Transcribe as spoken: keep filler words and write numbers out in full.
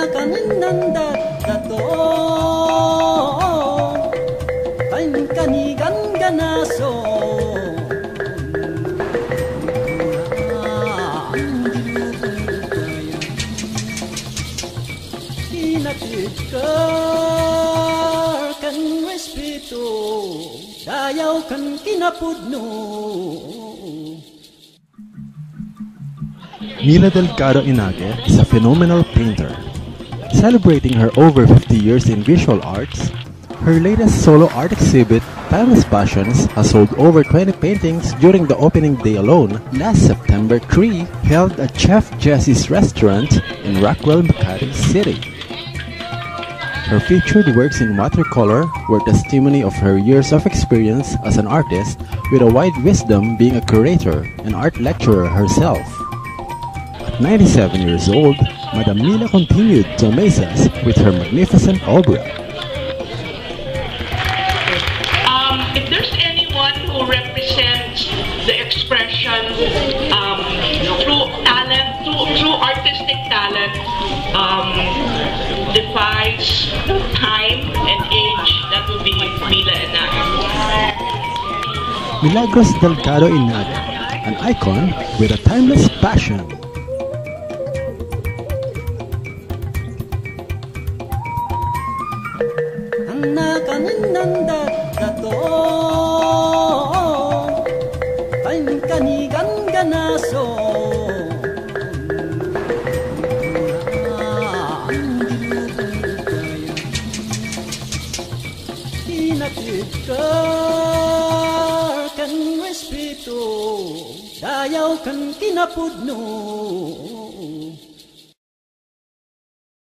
Mila Delgado-Enage is a phenomenal painter. Celebrating her over fifty years in visual arts, her latest solo art exhibit, Timeless Passions, has sold over twenty paintings during the opening day alone last September third, held at Chef Jesse's restaurant in Rockwell, Makati City. Her featured works in watercolor were testimony of her years of experience as an artist, with a wide wisdom being a curator and art lecturer herself. At ninety-seven years old, Madam Mila continued to amaze us with her magnificent obra. Um, if there's anyone who represents the expression um, through talent, through, through artistic talent, um, defies time and age, that would be Mila Enage. Milagros Delgado-Enage, an icon with a timeless passion. Dayaw kan kinapudno